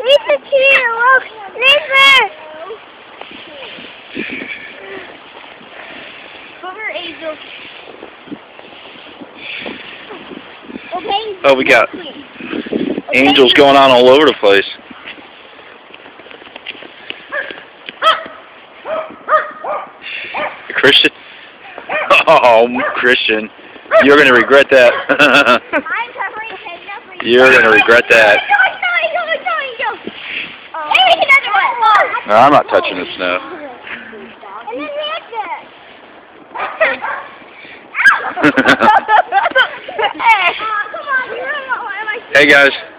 Lisa's here, look! Lisa! Come here, Angel. Okay. Oh, we got angels going on all over the place. Christian? Oh, Christian. You're going to regret that. You're going to regret that. No, I'm not touching the snow. Hey guys.